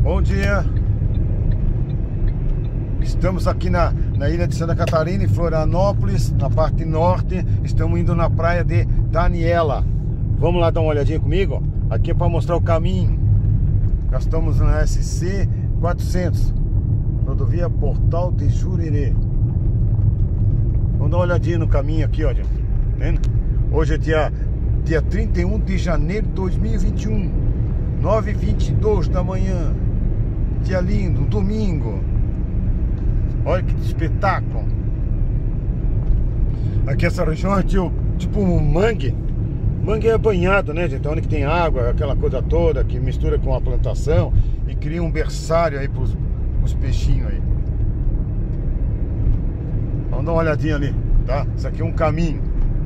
Bom dia. Estamos aqui na ilha de Santa Catarina, em Florianópolis, na parte norte. Estamos indo na praia de Daniela. Vamos lá dar uma olhadinha comigo? Aqui é para mostrar o caminho. Nós estamos na SC 400, rodovia Portal de Jurerê. Vamos dar uma olhadinha no caminho aqui, ó, gente. Vendo? Hoje é dia 31 de janeiro de 2021, 9h22 da manhã. Dia lindo, domingo. Olha que espetáculo. Aqui essa região é tipo um mangue. Mangue é banhado, né, gente? Onde que tem água, aquela coisa toda que mistura com a plantação e cria um berçário aí pros peixinhos aí. Vamos dar uma olhadinha ali, tá? Isso aqui é um caminho.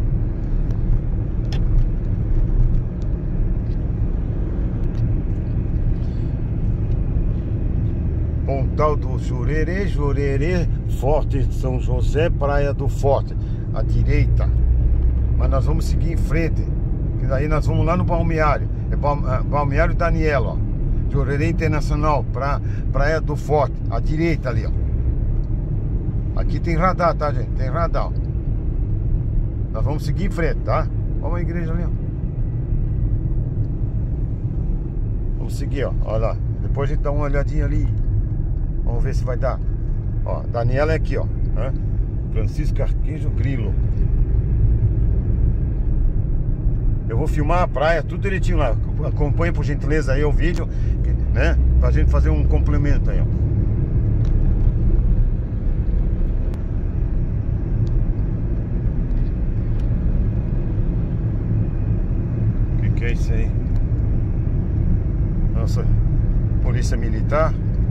Pontal do Jurerê, Jurerê, Forte de São José, Praia do Forte, à direita. Mas nós vamos seguir em frente, que daí nós vamos lá no balneário. É Balneário Daniela, ó. Jurerê Internacional, Praia do Forte, à direita ali, ó. Aqui tem radar, tá, gente? Tem radar, ó. Nós vamos seguir em frente, tá? Vamos à igreja ali, ó. Vamos seguir, ó. Olha lá. Depois a gente dá uma olhadinha ali. Vamos ver se vai dar. Ó, Daniela é aqui, ó, né? Francisco Arquejo Grilo. Eu vou filmar a praia, tudo direitinho lá. Acompanha por gentileza aí o vídeo, né? Pra gente fazer um complemento aí, ó. Que é isso aí? Nossa, polícia militar.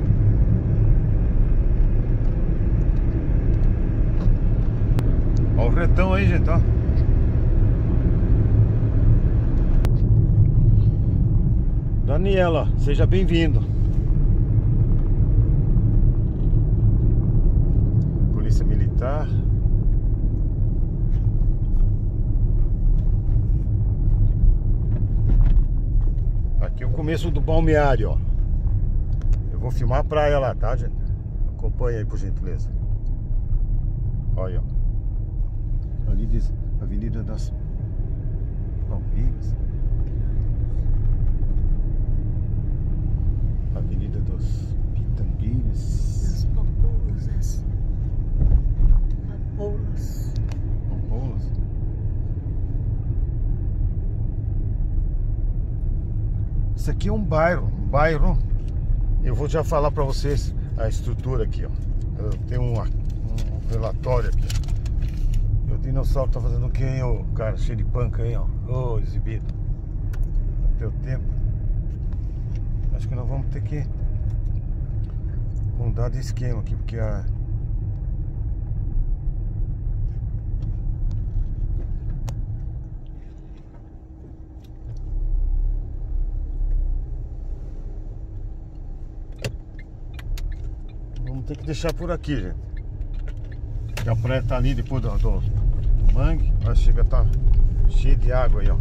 Olha o retão aí, gente, ó. Daniela, seja bem-vindo. Polícia Militar. Aqui é o começo do balneário, ó. Eu vou filmar a praia lá, tá, gente? Acompanha aí, por gentileza. Olha, ó. Ali diz Avenida das Palmeiras, Avenida dos Pitangueiras, das Pampolas, Pampolas. Isso aqui é um bairro. Eu vou já falar pra vocês a estrutura aqui, ó. Eu tenho um relatório aqui. O dinossauro tá fazendo o que, hein, ô cara? Cheio de panca aí, ó. Ô, exibido. No teu tempo. Acho que nós vamos ter que mudar de esquema aqui, porque a... Vamos ter que deixar por aqui, gente. Que a praia tá ali depois do mangue. Vai chegar, tá cheio de água aí, ó.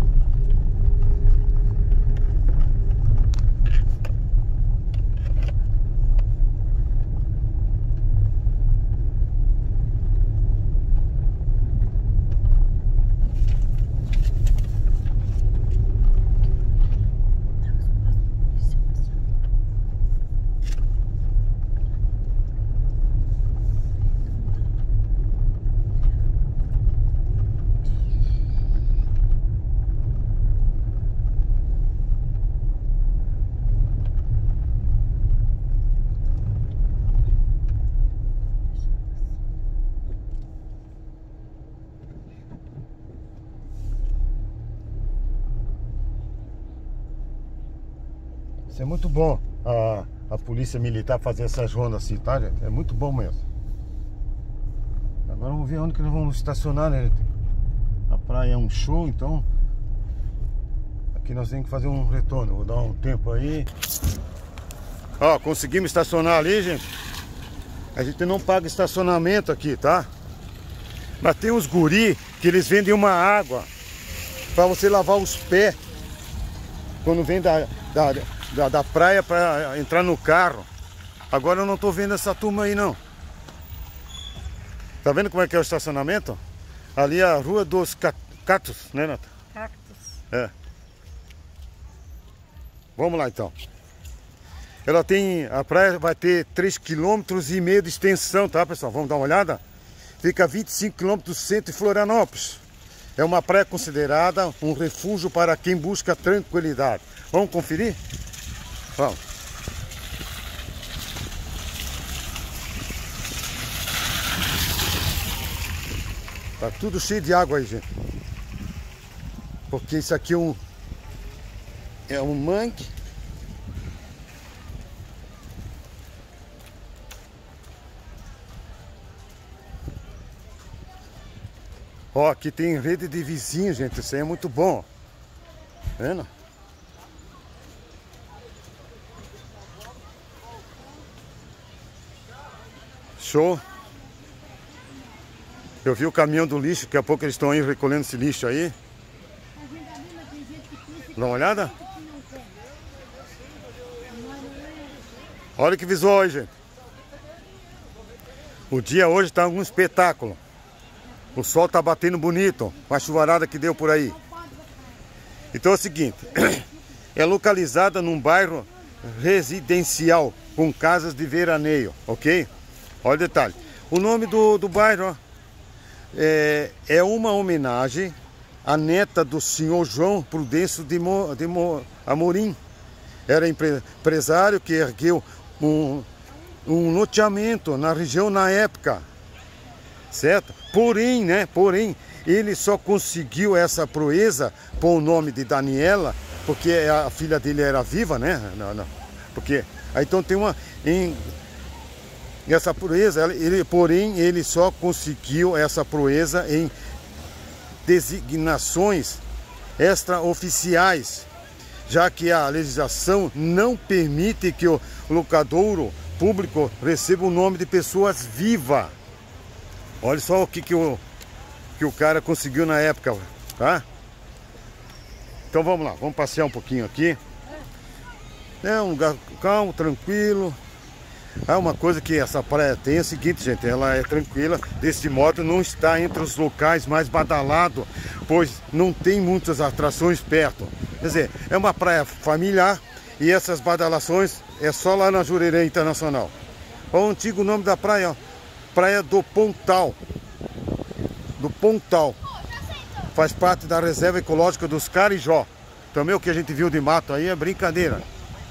Isso é muito bom, a polícia militar fazer essas rondas assim, tá, gente? É muito bom mesmo. Agora vamos ver onde que nós vamos estacionar, né, gente? A praia é um show, então aqui nós temos que fazer um retorno. Vou dar um tempo aí. Ó, conseguimos estacionar ali, gente. A gente não paga estacionamento aqui, tá? Mas tem uns guri que eles vendem uma água pra você lavar os pés quando vem da praia para entrar no carro. Agora eu não tô vendo essa turma aí não. Tá vendo como é que é o estacionamento? Ali é a Rua dos Cactos, né, Nata? Cactos. É. Vamos lá então. Ela tem, a praia vai ter 3,5 km de extensão, tá, pessoal? Vamos dar uma olhada? Fica a 25 km do centro de Florianópolis. É uma praia considerada um refúgio para quem busca tranquilidade. Vamos conferir? Vamos. Tá tudo cheio de água aí, gente. Porque isso aqui é um mangue. Ó, aqui tem rede de vizinhos, gente. Isso aí é muito bom. Tá vendo? Show. Eu vi o caminhão do lixo, daqui a pouco eles estão aí recolhendo esse lixo aí. Dá uma olhada? Olha que visual aí, gente. O dia hoje tá um espetáculo. O sol tá batendo bonito, com a chuvarada que deu por aí. Então é o seguinte, é localizada num bairro residencial, com casas de veraneio, ok? Olha o detalhe. O nome do bairro, ó, é uma homenagem à neta do senhor João Prudêncio de Amorim. Era empresário que ergueu um loteamento na região na época, certo? Porém, ele só conseguiu essa proeza com o nome de Daniela, porque a filha dele era viva, né? Não. Porque aí então tem essa proeza, porém ele só conseguiu essa proeza em designações extraoficiais, já que a legislação não permite que o locadouro público receba o nome de pessoas vivas. Olha só o que o cara conseguiu na época, tá? Então vamos lá, vamos passear um pouquinho aqui. É um lugar calmo, tranquilo. É uma coisa que essa praia tem é o seguinte, gente, ela é tranquila, desse modo não está entre os locais mais badalados, pois não tem muitas atrações perto. Quer dizer, é uma praia familiar e essas badalações é só lá na Jurerê Internacional. Olha o antigo nome da praia, ó, Praia do Pontal. Do Pontal. Faz parte da reserva ecológica dos Carijó. Também o que a gente viu de mato aí é brincadeira.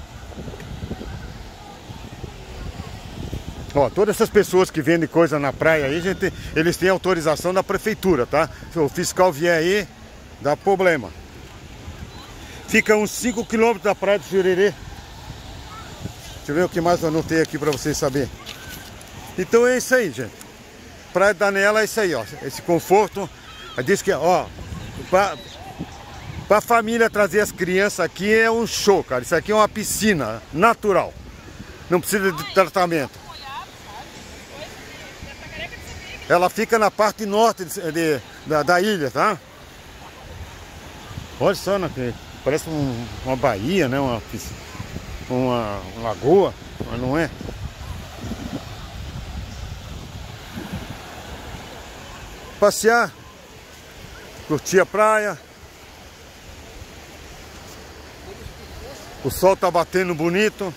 Ó, todas essas pessoas que vendem coisa na praia aí, gente, eles têm autorização da prefeitura, tá? Se o fiscal vier aí, dá problema. Fica uns 5 km da praia do Jurerê. Deixa eu ver o que mais eu anotei aqui pra vocês saberem. Então é isso aí, gente. Praia Daniela é isso aí, ó. Esse conforto. Diz que, ó, pra família trazer as crianças aqui é um show, cara. Isso aqui é uma piscina natural. Não precisa de tratamento. Ela fica na parte norte da ilha, tá? Olha só, né? Parece uma baía, né? Uma lagoa, mas não é. Passear, curtir a praia. O sol tá batendo bonito.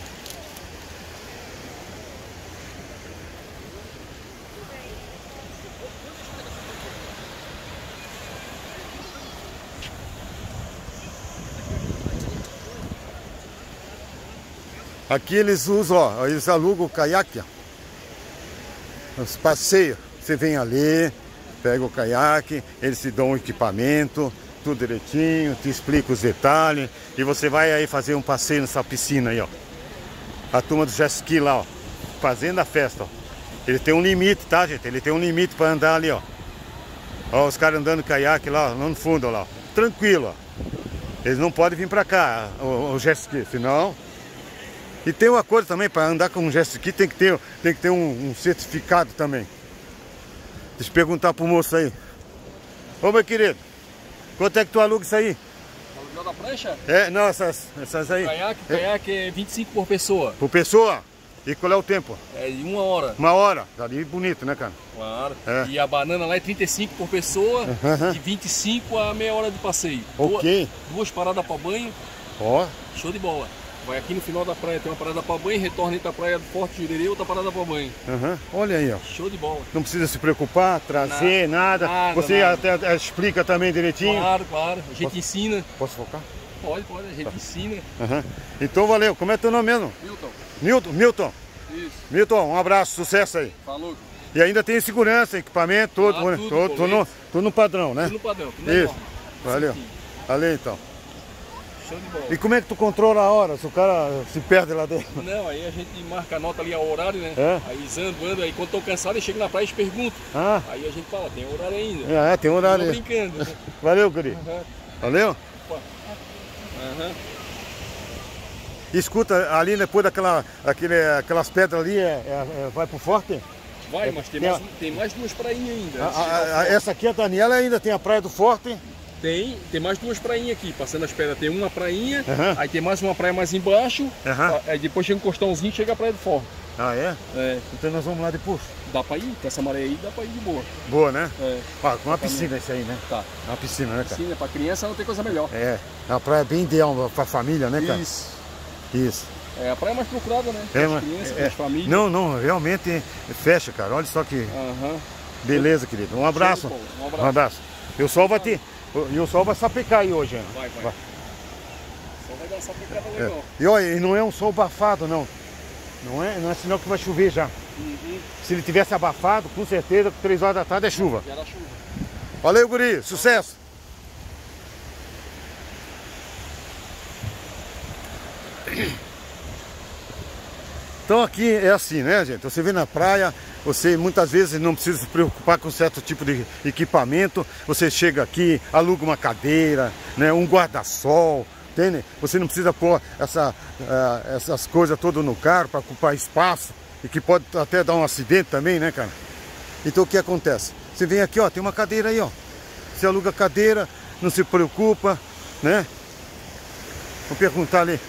Aqui eles usam, ó, eles alugam o caiaque, ó. Os passeios. Você vem ali, pega o caiaque, eles te dão um equipamento, tudo direitinho, te explica os detalhes. E você vai aí fazer um passeio nessa piscina aí, ó. A turma do jet ski lá, ó, fazendo a festa, ó. Ele tem um limite, tá, gente? Ele tem um limite para andar ali, ó. Ó, os caras andando caiaque lá, lá no fundo, ó, lá. Tranquilo, ó. Eles não podem vir para cá, o jet ski, senão... E tem uma coisa também, para andar com um jet ski tem que ter um certificado também. Deixa eu perguntar pro moço aí. Ô, meu querido, quanto é que tu aluga isso aí? Aluguel da praia? lancha? É, não, essas aí. Caiaque é 25 por pessoa. Por pessoa? E qual é o tempo? É de 1 hora. 1 hora. Tá ali bonito, né, cara? Claro. É. E a banana lá é 35 por pessoa, de 25 a meia hora de passeio. Ok. Duas paradas para banho. Ó. Show de bola. Vai aqui no final da praia, tem uma parada para banho, retorna entre a praia do Forte Jurerê, outra parada para banho. Olha aí, ó. Show de bola. Não precisa se preocupar, trazer, nada. Você nada. até explica também direitinho. Claro, claro. A gente ensina. Posso focar? Pode, a gente ensina. Então valeu. Como é teu nome mesmo? Milton. Milton. Isso. Milton, um abraço, sucesso aí. Falou. E ainda tem segurança, equipamento, todo, tudo no padrão, né? Tudo no padrão, tudo isso. Valeu. Valeu então. Show de bola. E como é que tu controla a hora, se o cara se perde lá dentro? Não, aí a gente marca a nota ali ao horário, né? É? Aí ando, aí quando tô cansado eu chego na praia e pergunto. Aí a gente fala, tem horário ainda. É, tem horário. Tô brincando. Valeu, guri. Valeu? Escuta, ali depois aquelas pedras ali, vai pro forte? Vai, mas tem mais duas prainhas ainda. Essa aqui, a Daniela, ainda tem a Praia do Forte? Tem mais duas prainhas aqui, passando as pedras. Tem uma prainha, aí tem mais uma praia mais embaixo, aí depois chega um costãozinho e chega a Praia do Forte. Ah, é? É. Então nós vamos lá depois? Dá pra ir, com essa maré aí dá pra ir de boa. Boa, né? É. Com uma piscina isso aí, né? Tá. Uma piscina, né, cara? Piscina, pra criança não tem coisa melhor. É, uma praia bem ideal pra família, né, cara? Isso. É a praia mais procurada, né? Para as crianças, para as famílias. Não, realmente fecha, cara. Olha só que beleza, querido. Um abraço. Um abraço. E o sol vai sapecar aí hoje, né? Vai. O sol vai dar uma sapecada legal. E olha, e não é um sol abafado, não. Não é sinal que vai chover já. Se ele tivesse abafado, com certeza, 3 horas da tarde é chuva. Já era chuva. Valeu, guri. Sucesso. Então aqui é assim, né, gente? Você vem na praia, você muitas vezes não precisa se preocupar com certo tipo de equipamento. Você chega aqui, aluga uma cadeira, né, um guarda-sol, entende? Você não precisa pôr essas coisas todas no carro para ocupar espaço e que pode até dar um acidente também, né, cara? Então o que acontece? Você vem aqui, ó, tem uma cadeira aí, ó. Você aluga a cadeira, não se preocupa, né? Vou perguntar ali.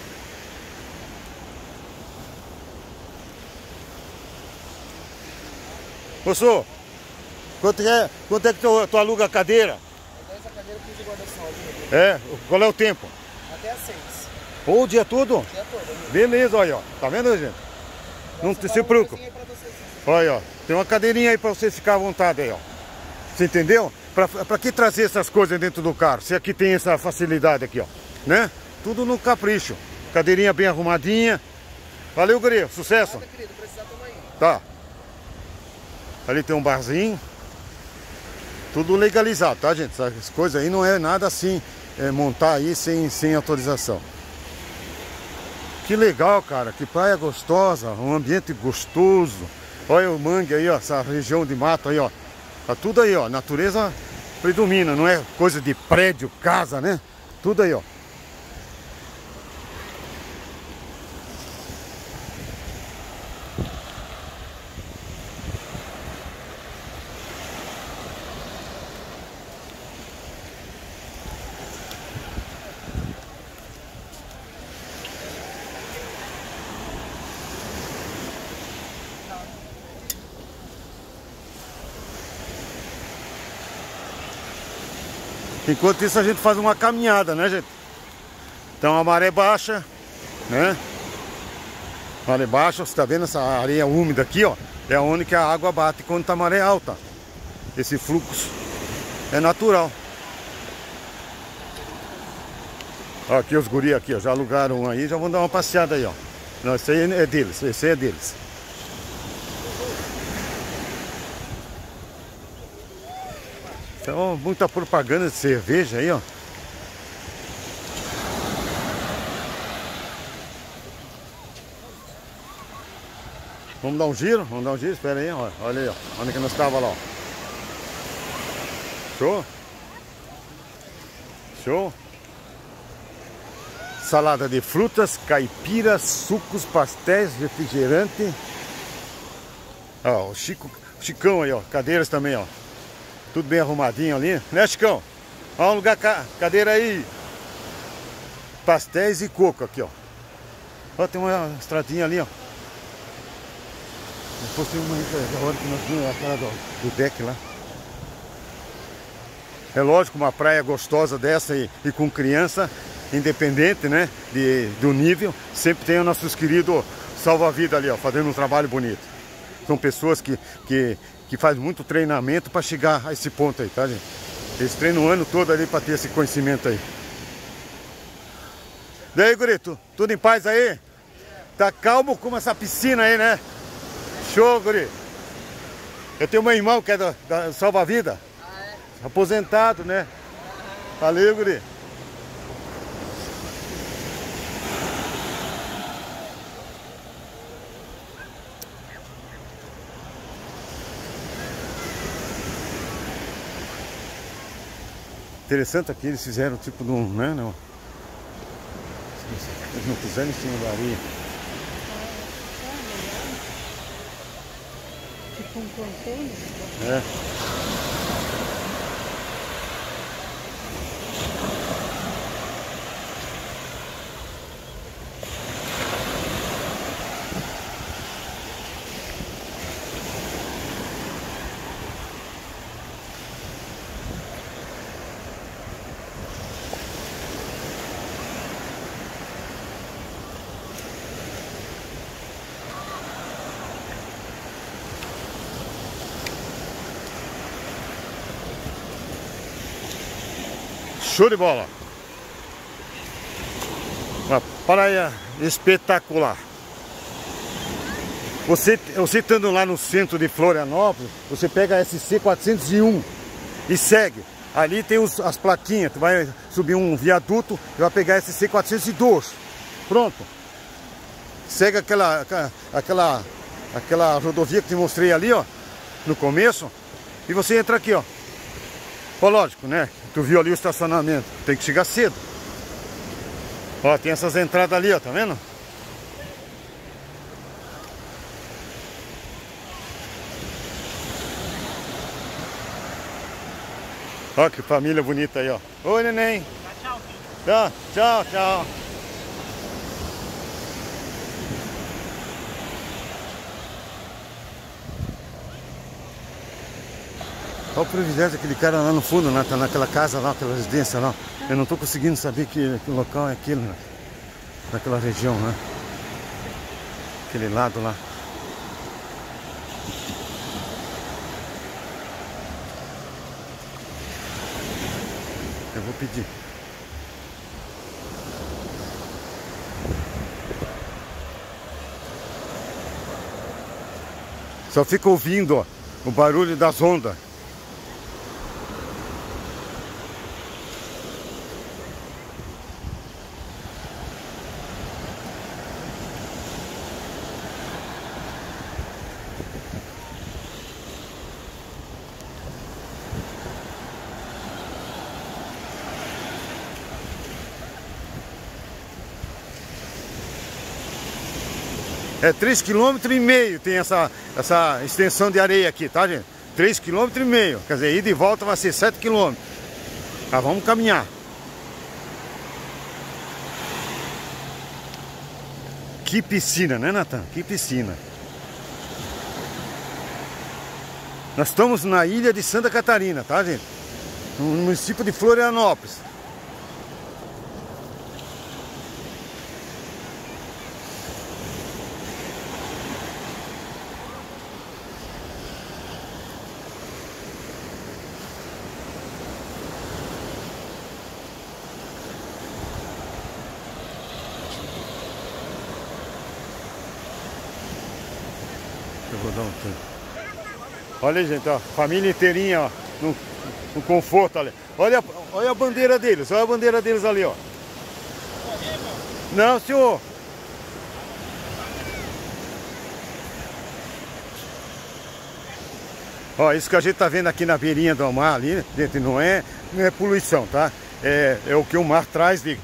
Moço, quanto é que tu aluga a cadeira? Essa cadeira precisa de guarda-sol. É? Qual é o tempo? Até às 6. Pô, o dia todo? O dia todo. Beleza, olha, ó. Tá vendo, gente? Não se preocupe. Olha, ó. Tem uma cadeirinha aí pra você ficar à vontade aí, ó. Você entendeu? Pra que trazer essas coisas dentro do carro? Se aqui tem essa facilidade aqui, ó. Né? Tudo no capricho. Cadeirinha bem arrumadinha. Valeu, guri. Sucesso. Nada, querido. Precisar, tamo aí. Tá. Ali tem um barzinho. Tudo legalizado, tá, gente? Essas coisas aí não é nada assim, montar aí sem autorização. Que legal, cara. Que praia gostosa. Um ambiente gostoso. Olha o mangue aí, ó. Essa região de mato aí, ó. Tá tudo aí, ó. Natureza predomina. Não é coisa de prédio, casa, né? Tudo aí, ó. Enquanto isso a gente faz uma caminhada, né, gente? Então a maré baixa, né? Maré baixa, você tá vendo essa areia úmida aqui, ó? É onde que a água bate quando tá maré alta. Esse fluxo é natural. Ó, aqui os guri aqui, ó, já alugaram um aí, já vão dar uma passeada aí, ó. Não, esse aí é deles, esse aí é deles. Então, muita propaganda de cerveja aí, ó. Vamos dar um giro? Vamos dar um giro? Espera aí, ó. Olha aí, ó. Onde que nós estávamos lá, ó. Show? Show? Salada de frutas, caipiras, sucos, pastéis, refrigerante. Ó, o Chicão aí, ó. Cadeiras também, ó. Tudo bem arrumadinho ali, né, Chicão? Vamos alugar cadeira aí. pastéis e coco aqui, ó. Ó, tem uma estradinha ali, ó. Depois tem uma hora que nós vimos aquela do deck lá. É lógico, uma praia gostosa dessa e com criança, independente, né, do nível, sempre tem os nossos queridos salva-vida ali, ó, fazendo um trabalho bonito. São pessoas que fazem muito treinamento para chegar a esse ponto aí, tá, gente? Eles treinam o ano todo ali para ter esse conhecimento aí. Daí, guri, tudo em paz aí? Tá calmo como essa piscina aí, né? Show, guri. Eu tenho meu irmão que é da salva-vida. Aposentado, né? Valeu, guri. Interessante aqui, eles fizeram tipo de um, né? Não. Eles não fizeram em cima da areia. Tipo um container? É. Show de bola! Uma praia espetacular. Você estando lá no centro de Florianópolis, você pega a SC 401 e segue. Ali tem as plaquinhas, tu vai subir um viaduto e vai pegar a SC 402. Pronto. Segue aquela rodovia que te mostrei ali, ó, no começo, e você entra aqui, ó. Ó, lógico, né? Tu viu ali o estacionamento, tem que chegar cedo. Ó, tem essas entradas ali, ó, tá vendo? Ó, que família bonita aí, ó. Oi, neném. Tchau, Tchau, tchau, tchau. Olha o privilégio daquele cara lá no fundo, né? Tá naquela casa lá, aquela residência lá. Eu não tô conseguindo saber que local é aquele, né? Naquela região, né? Aquele lado lá. Eu vou pedir. Só fica ouvindo, ó, o barulho das ondas. É 3,5 km tem essa extensão de areia aqui, tá, gente? 3,5 km. Quer dizer, ida e volta vai ser 7 km. Tá, vamos caminhar. Que piscina, né, Natan? Que piscina. Nós estamos na ilha de Santa Catarina, tá, gente? No município de Florianópolis. Eu vou dar um tempo. Olha aí, gente, ó, família inteirinha, ó, no conforto ali. Olha a bandeira deles, olha a bandeira deles ali, ó. Não, senhor. Ó, isso que a gente tá vendo aqui na beirinha do mar ali, gente, não é poluição, tá? É o que o mar traz de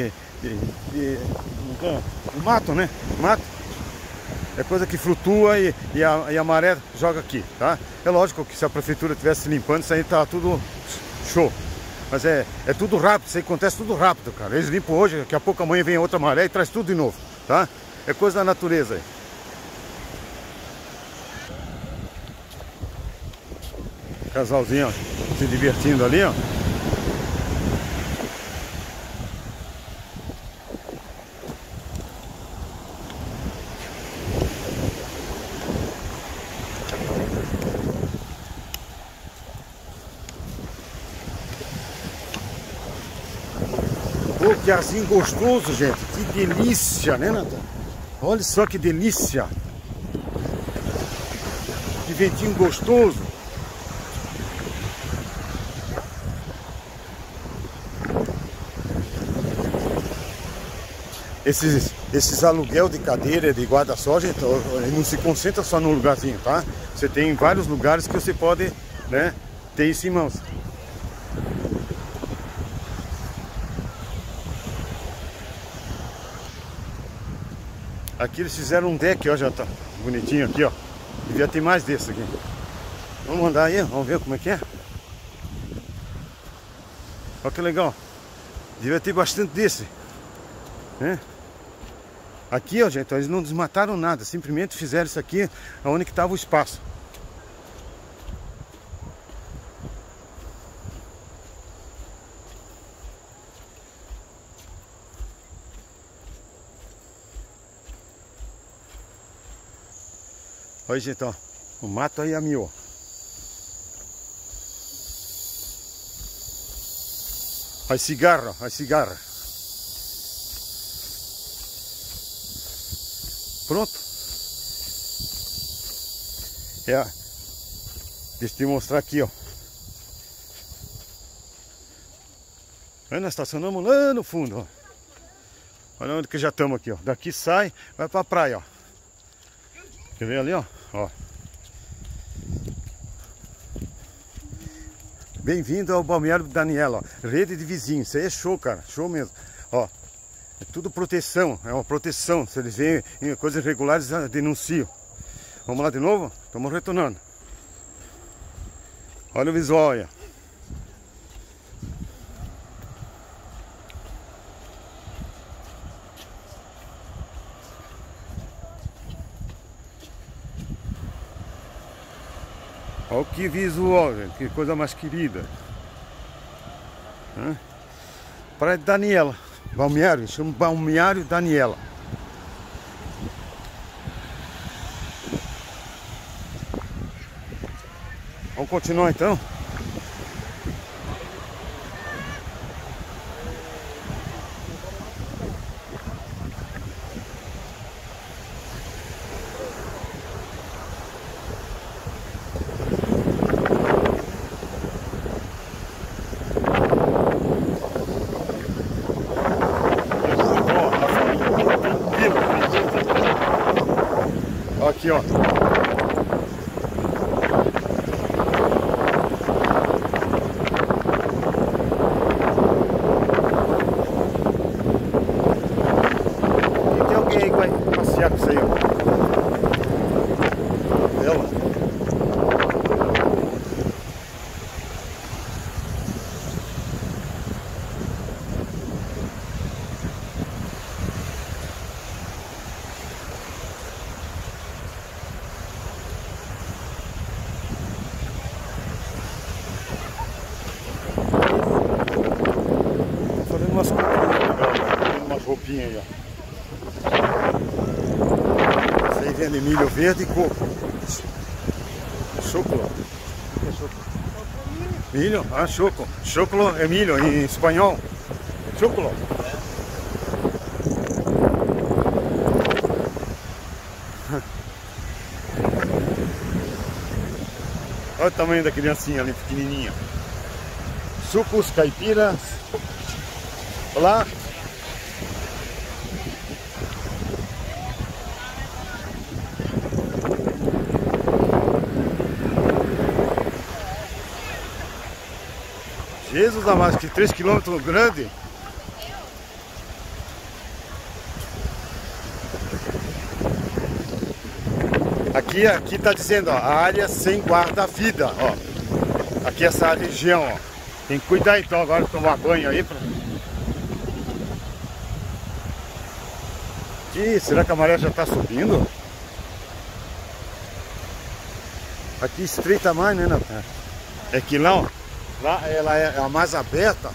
mato, né? Mato. É coisa que flutua e a maré joga aqui, tá? É lógico que se a prefeitura estivesse limpando, isso aí tá tudo show. Mas é tudo rápido, isso aí acontece tudo rápido, cara. Eles limpam hoje, daqui a pouco amanhã vem outra maré e traz tudo de novo, tá? É coisa da natureza aí. Casalzinho, ó, se divertindo ali, ó. Pô, que arzinho gostoso, gente. Que delícia, né, Natan? Olha só que delícia. Que ventinho gostoso. Esses aluguel de cadeira, de guarda-sol, gente, não se concentra só num lugarzinho, tá? Você tem vários lugares que você pode, né, ter isso em mãos. Aqui eles fizeram um deck, ó, já tá bonitinho aqui, ó. Devia ter mais desse aqui. Vamos andar aí, vamos ver como é que é. Olha que legal. Devia ter bastante desse, né? Aqui, ó, gente, eles não desmataram nada, simplesmente fizeram isso aqui onde que estava o espaço. Olha, gente, ó, o mato aí a mil, ó. Olha cigarro, olha cigarro. Pronto. Deixa eu te mostrar aqui, ó. Aí nós estacionamos lá no fundo, ó. Olha onde que já estamos aqui, ó. Daqui sai, vai pra praia, ó. Quer ver ali, ó? Ó. Bem-vindo ao Balneário Daniela, ó. Rede de vizinhos. Isso aí é show, cara. Show mesmo. Ó. É tudo proteção, é uma proteção. Se eles veem coisas irregulares, denunciam. Vamos lá de novo? Estamos retornando. Olha o visual, olha. Olha que visual, gente. Que coisa mais querida. Praia de Daniela. Balneário, chama Balneário Daniela. Vamos continuar então? Aqui, ó. E tem alguém aí que vai passear com isso aí, ó. Ela. Umas umas roupinhas aí, ó. Isso aí vende milho verde e coco. Choclo. Milho? Ah, choco. Choclo é milho em espanhol. Choclo. Olha o tamanho da criancinha ali, pequenininha. Sucos, caipiras. Olá. Jesus amado, que 3 km grande. Aqui tá dizendo, ó, a área sem guarda-vida, ó. Aqui essa região, ó. Tem que cuidar então agora de tomar banho aí. Ih, será que a maré já está subindo? Aqui estreita mais, né, Natan? É que lá, ó, lá ela é a mais aberta.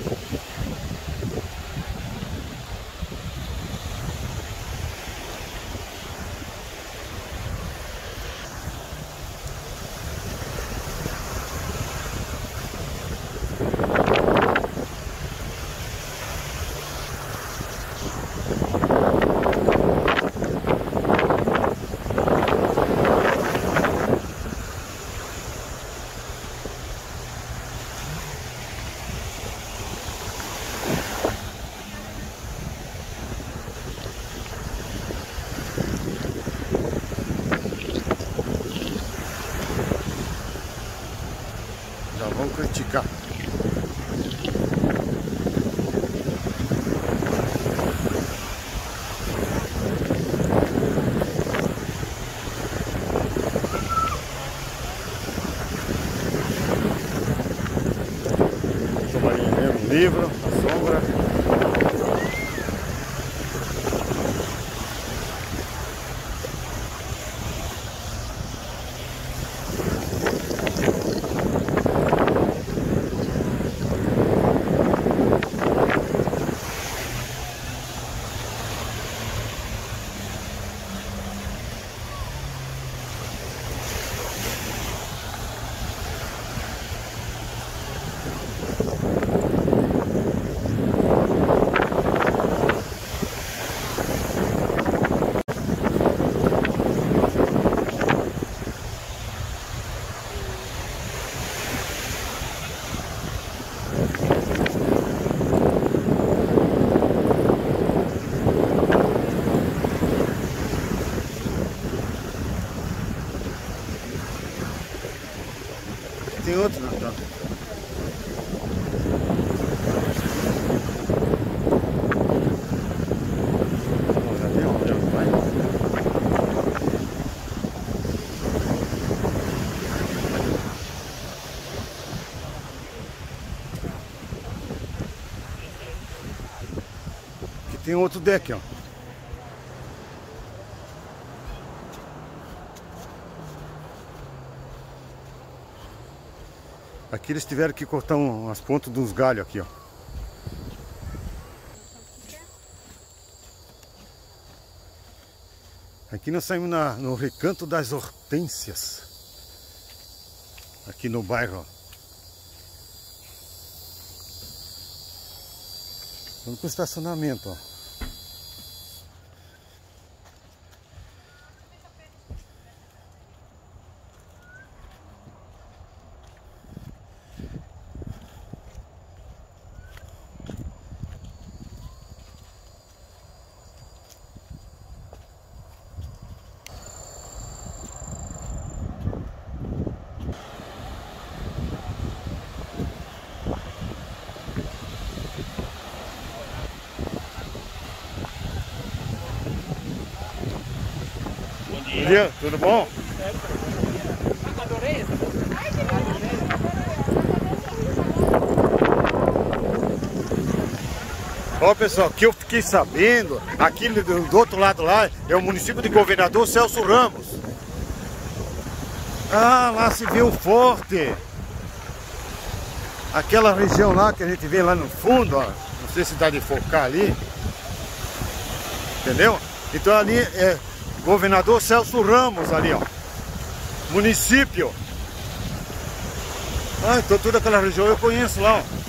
Já vamos criticar. Estou ali lendo um livro, a sombra. Tem outro, Natan. Já tem um, já vai. Aqui tem outro deck, ó. Aqui eles tiveram que cortar umas pontas dos galhos aqui, ó. Aqui nós saímos no Recanto das Hortênsias. Aqui no bairro, ó. Vamos pro estacionamento, ó. Bom dia, tudo bom? Adorei. Ó, pessoal, que eu fiquei sabendo, aqui do outro lado lá é o município de Governador Celso Ramos. Ah, lá se vê o forte. Aquela região lá que a gente vê lá no fundo, ó. Não sei se dá de focar ali. Entendeu? Então ali é Governador Celso Ramos ali, ó. Município. Ah, então toda aquela região eu conheço lá, ó.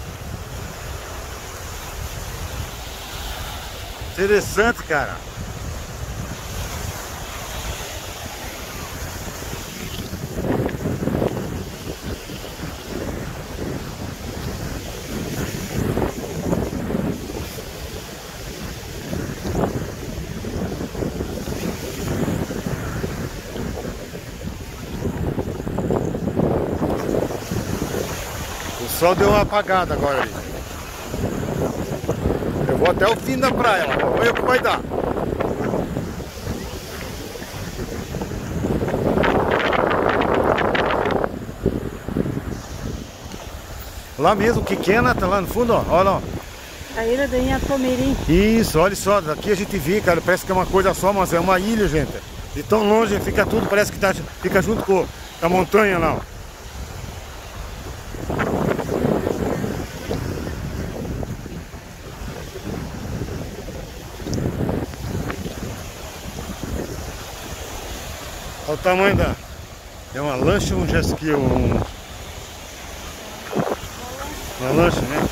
Interessante, cara. O sol deu uma apagada agora ali. Eu vou até o fim da praia lá, vamos ver o que vai dar. Lá mesmo, que é, Nata, lá no fundo, ó. Olha lá. A ilha de Inhacomirim. Isso, olha só, daqui a gente vê, cara, parece que é uma coisa só, mas é uma ilha, gente. De tão longe fica tudo, parece que fica junto com a montanha lá, ó. Olha o tamanho da... É uma lancha ou um jet ski? Uma lancha, né?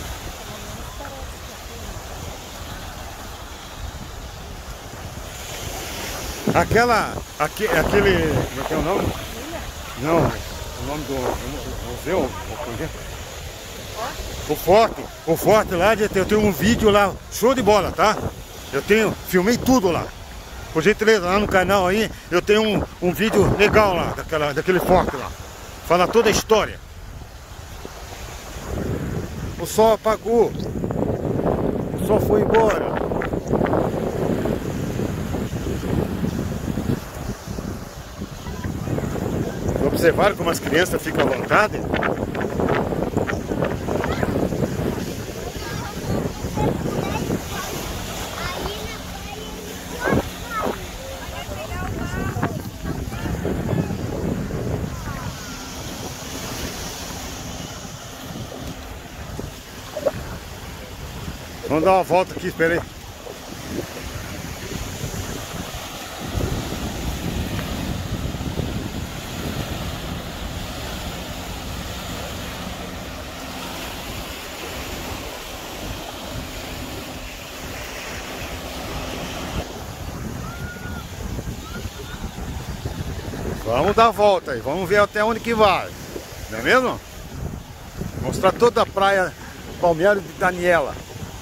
Aquele... Como é que é o nome? Não, o nome do museu? O forte lá, eu tenho um vídeo lá, show de bola, tá? Filmei tudo lá. Por gentileza, lá no canal aí, eu tenho um vídeo legal lá, daquele forte lá. Fala toda a história. O sol apagou. O sol foi embora. Observaram como as crianças ficam à vontade? Vamos dar uma volta aqui, espera aí. Vamos dar a volta aí, vamos ver até onde que vai. Não é mesmo? Mostrar toda a praia Balneário de Daniela.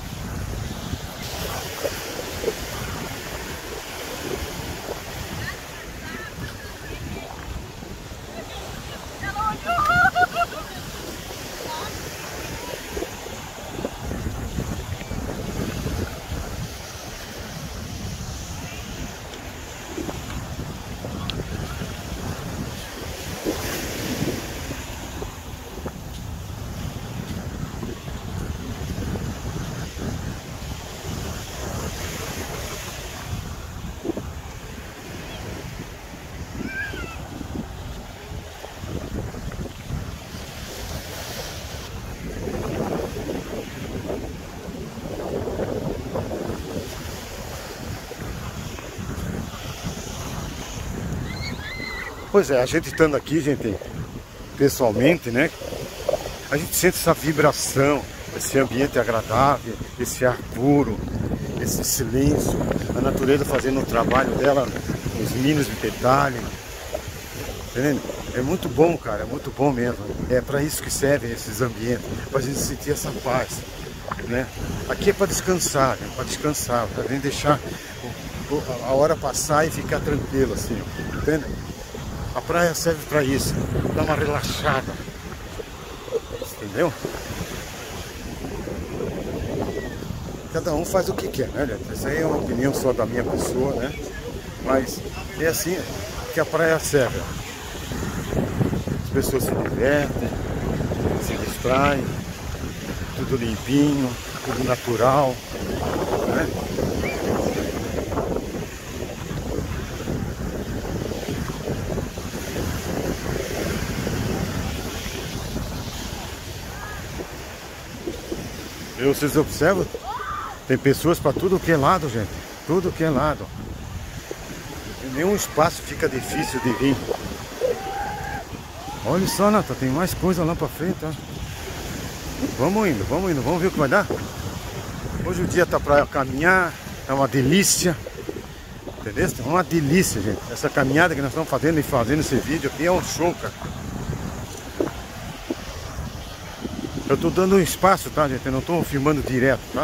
Pois é, a gente estando aqui, gente, pessoalmente, né? A gente sente essa vibração, esse ambiente agradável, esse ar puro, esse silêncio, a natureza fazendo o trabalho dela, os mínimos detalhes. Entendendo? É muito bom, cara, é muito bom mesmo. É para isso que servem esses ambientes, para a gente sentir essa paz, né? Aqui é para descansar, né? Para descansar, para nem deixar a hora passar e ficar tranquilo, assim, entende? A praia serve para isso, dar uma relaxada, entendeu? Cada um faz o que quer, né, gente? Essa aí é uma opinião só da minha pessoa, né? Mas é assim que a praia serve. As pessoas se divertem, se distraem, tudo limpinho, tudo natural, né? E vocês observam? Tem pessoas para tudo que é lado, gente. Tudo que é lado. E nenhum espaço fica difícil de vir. Olha só, Nata, tem mais coisa lá para frente, ó. Vamos indo, vamos ver o que vai dar. Hoje o dia tá para caminhar, é uma delícia. Entendeu? É uma delícia, gente. Essa caminhada que nós estamos fazendo e fazendo esse vídeo aqui é um show, cara. Eu tô dando um espaço, tá, gente? Eu não tô filmando direto, tá?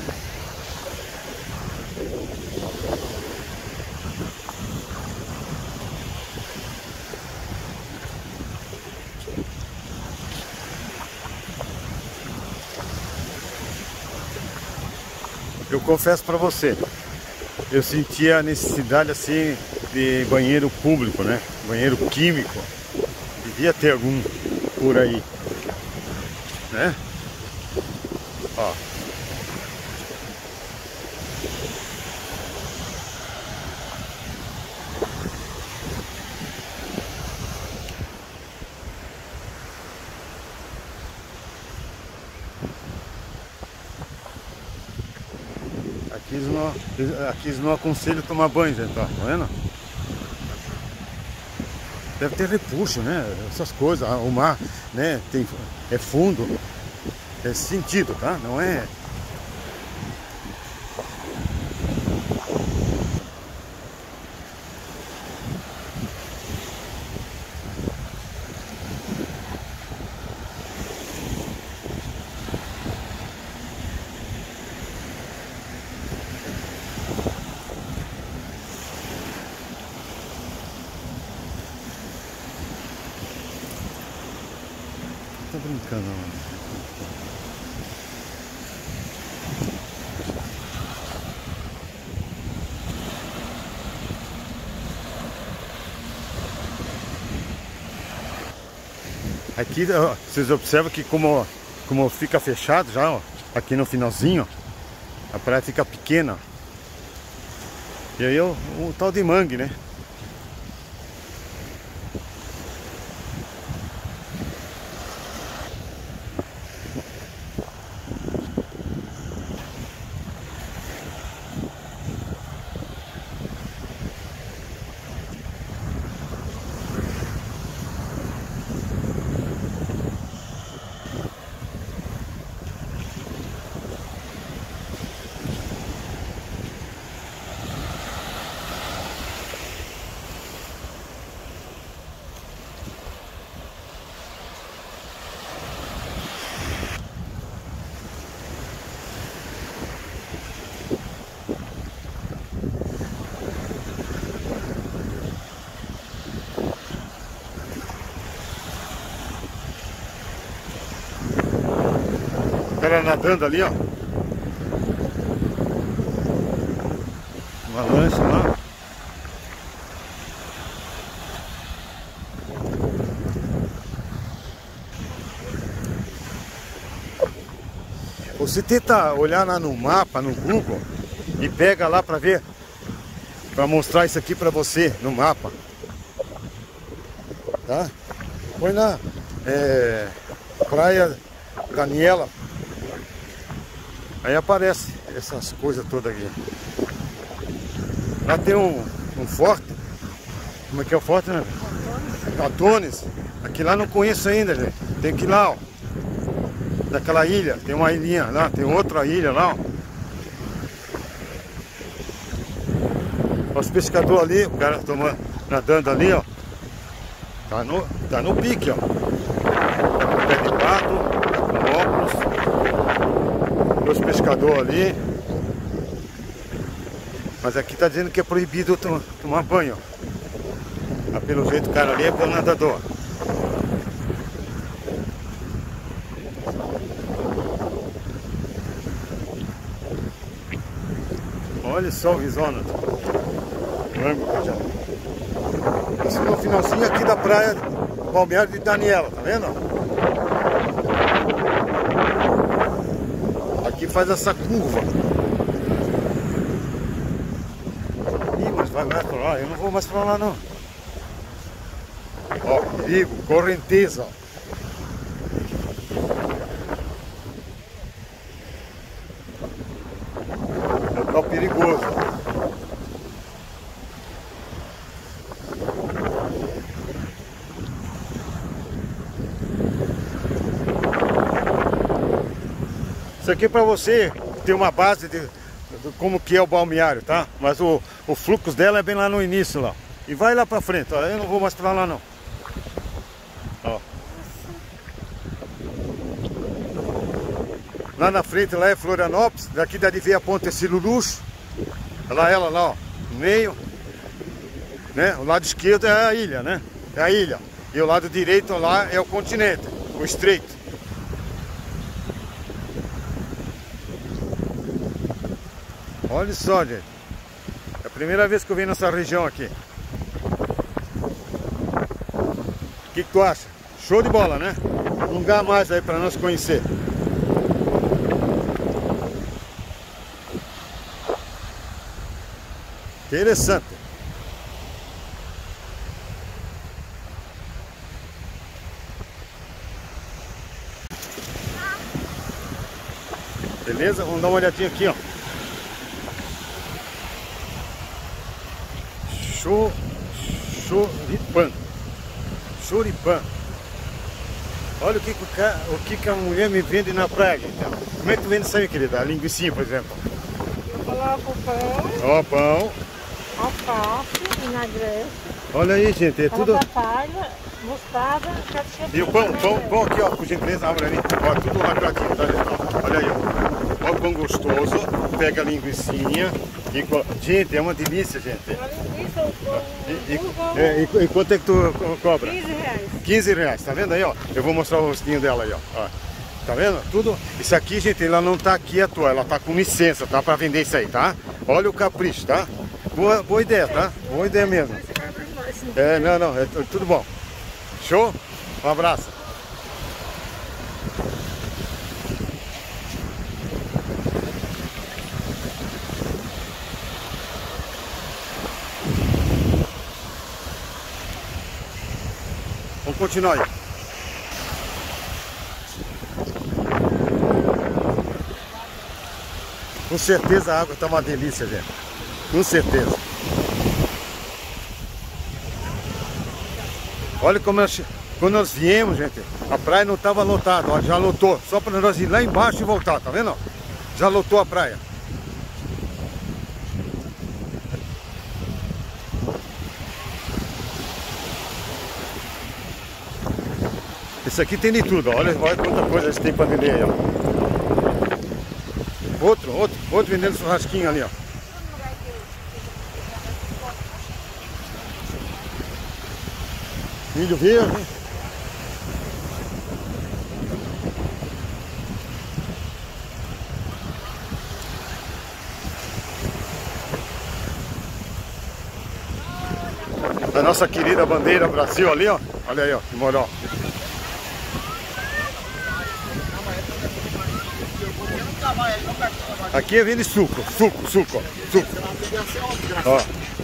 Eu confesso pra você, eu senti a necessidade assim de banheiro público, né? Banheiro químico. Devia ter algum por aí. né? Ó. Aqui eles não aconselham tomar banho, gente, tá vendo? Deve ter repuxo, né? Essas coisas, o mar, né? É fundo, é esse sentido, tá? Não é... Tô brincando, mano. Aqui, ó, vocês observam que como fica fechado já, ó, aqui no finalzinho, a praia fica pequena. E aí o tal de mangue, né? O cara nadando ali, ó. Uma lancha lá. Você tenta olhar lá no mapa, no Google, e pega lá pra ver, pra mostrar isso aqui pra você no mapa, tá? Põe na Praia Daniela. Aí aparece essas coisas todas aqui. Lá tem um forte. Como é que é o forte, né? Atones. Aqui lá não conheço ainda, gente. Tem que ir lá, ó. Daquela ilha. Tem uma ilhinha lá. Tem outra ilha lá, ó. Os pescadores ali, o cara nadando ali, ó. Tá no pique, ó. Tá com pé de pato, tá com óculos. Os pescadores ali. Mas aqui tá dizendo que é proibido tomar banho. Mas pelo jeito o cara ali é bom nadador. Olha só o risonho. Isso no finalzinho aqui da praia do Balneário de Daniela, tá vendo? Aqui faz essa curva. Ih, mas vai mais pra lá. Eu não vou mais pra lá, não. Ó, perigo, correnteza. Local perigoso. Isso aqui é para você ter uma base de como que é o balneário, tá? Mas o fluxo dela é bem lá no início lá. E vai lá para frente, ó. Eu não vou mais para lá não. Ó. Lá na frente lá é Florianópolis, daqui dá de ver a ponte Siluluxo. Lá ela lá, ó, no meio, né? O lado esquerdo é a ilha, né? É a ilha. E o lado direito lá é o continente, o estreito. Olha só, gente. É a primeira vez que eu venho nessa região aqui. O que tu acha? Show de bola, né? Um lugar mais aí para nós conhecer. Interessante. Beleza? Vamos dar uma olhadinha aqui, ó. Choripan. Choripan. Olha o que a mulher me vende na praia, então. Como é que tu vende isso aí, querida? A linguiça, por exemplo. Eu coloco pão, Ó, pão. alface, vinagrete. Olha aí, gente, é tudo... Palha, mostarda, ketchup. E o pão aqui, ó, por gentileza, abre ali. Ó, tudo lacradinho, tá vendo? Olha aí, ó. Ó o pão gostoso. Pega a linguicinha. Gente, é uma delícia, gente. Uma linguiça, o pão. E quanto é que tu cobra? R$15. R$15, tá vendo aí, ó? Eu vou mostrar o rostinho dela aí, ó. Tá vendo? Tudo. Isso aqui, gente, ela não tá aqui à toa, ela tá com licença, tá? Pra vender isso aí, tá? Olha o capricho, tá? Boa ideia, tá? Boa ideia mesmo. Não, é tudo bom. Show? Um abraço. Vamos continuar aí. Com certeza a água está uma delícia, gente. Com certeza. Olha como quando nós viemos, gente, a praia não estava lotada, ó, já lotou. Só para nós ir lá embaixo e voltar, tá vendo? Já lotou a praia. Isso aqui tem de tudo, olha quanta coisa eles têm para vender aí, ó. Outro vendendo churrasquinho ali, ó. Milho verde. A nossa querida bandeira Brasil ali, ó. Olha aí, ó, que moral. Aqui vende suco. Ó.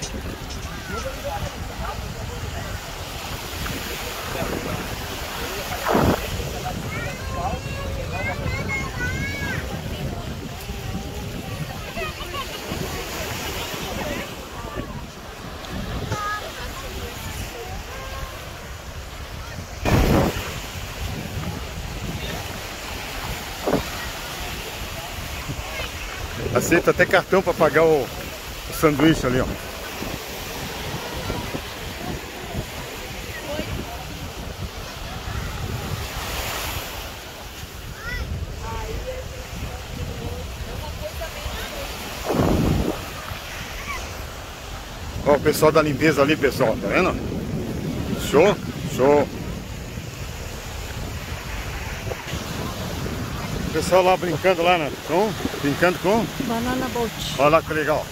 Aceita até cartão para pagar o sanduíche ali, ó. Ó, o pessoal da limpeza ali, pessoal, tá vendo? Show. O pessoal lá brincando lá, né? Brincando com? Banana boat. Olha lá que legal.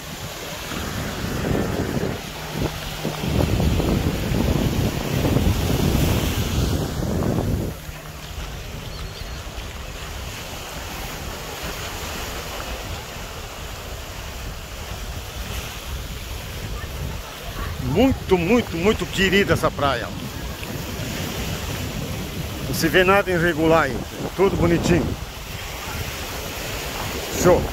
Muito querida essa praia. Não se vê nada irregular aí. Tudo bonitinho. Show.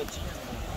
voltinhas.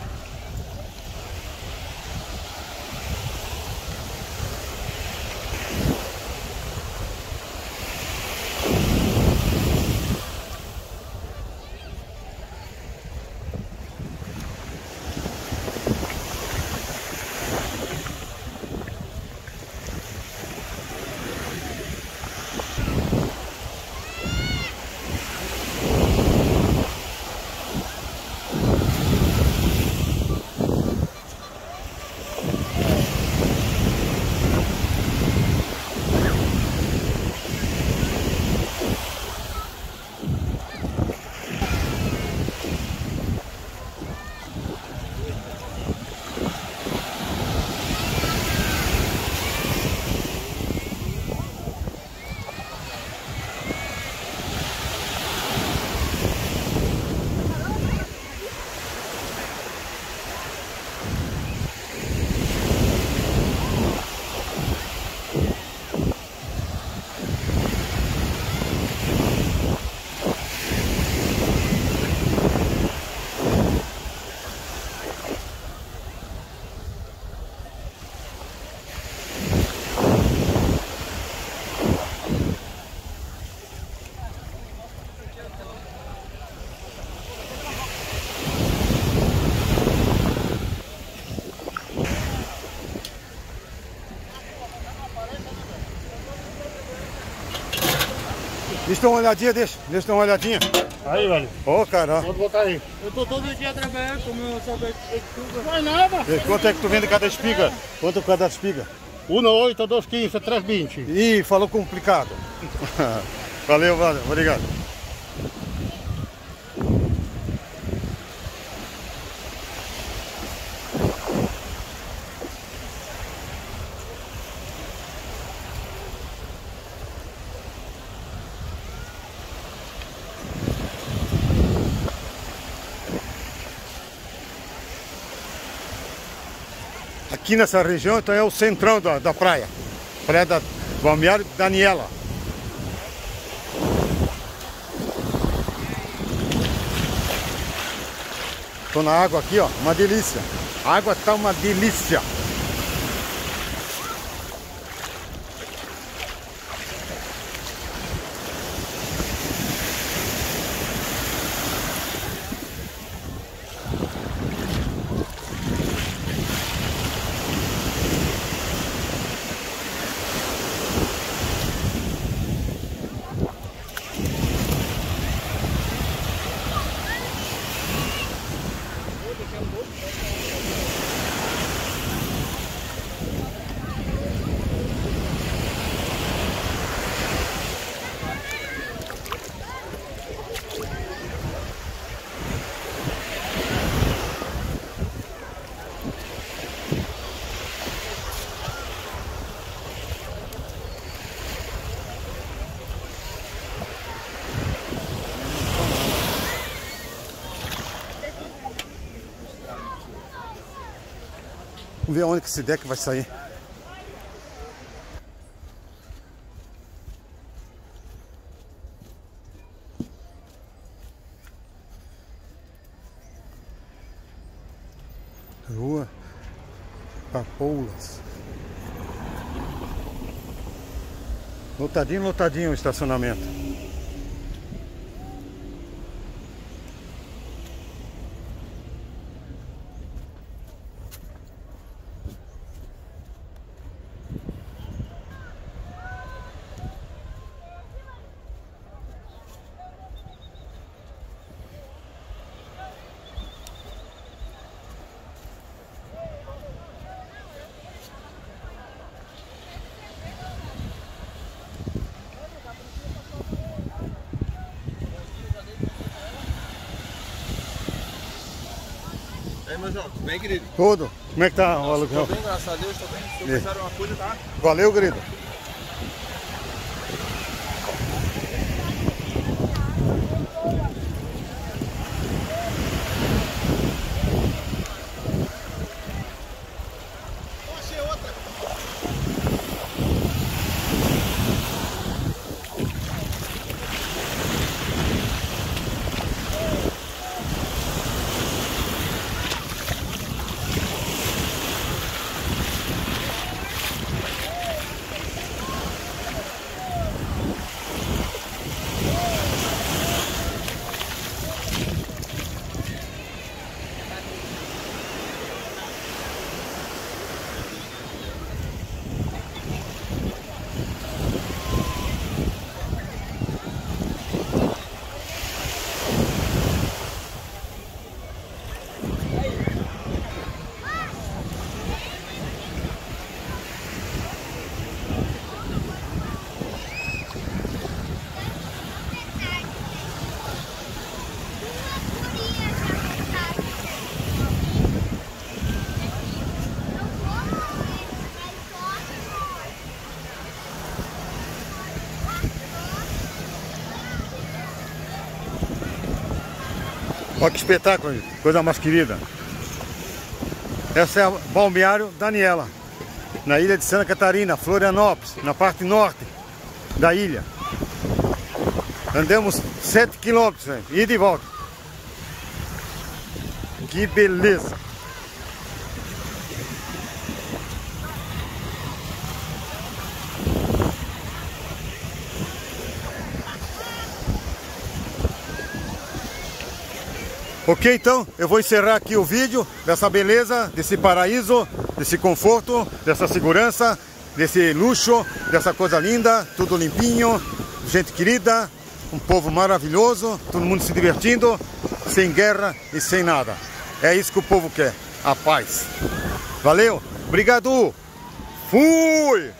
Deixa eu dar uma olhadinha, deixa eu dar uma olhadinha. Aí, velho. Ô, caramba. Pode botar aí. Eu tô todo dia trabalhando com o meu saber estudo. Vai nada. E quanto é que tu vende cada espiga? Quanto cada espiga? 1,8, 2,15, 3,20. Ih, falou complicado. Valeu, valeu, obrigado. Aqui nessa região então é o centrão da praia. Praia da Balneário Daniela. Tô na água aqui, ó, uma delícia. A água tá uma delícia. Vamos ver onde que esse deck vai sair. Rua Papoulas. Lotadinho, lotadinho o estacionamento. E aí, meu João, tudo bem, querido? Tudo. Como é que tá o aluguel? Tô bem, graças a Deus, tô bem. Se eu precisar de uma coisa, tá? Valeu, querido. Olha que espetáculo, coisa mais querida. Essa é a Balneário Daniela, na ilha de Santa Catarina, Florianópolis, na parte norte da ilha. Andamos 7 quilômetros, ida e volta. Que beleza! Ok, então eu vou encerrar aqui o vídeo dessa beleza, desse paraíso, desse conforto, dessa segurança, desse luxo, dessa coisa linda, tudo limpinho, gente querida, um povo maravilhoso, todo mundo se divertindo, sem guerra e sem nada. É isso que o povo quer, a paz. Valeu, obrigado, fui!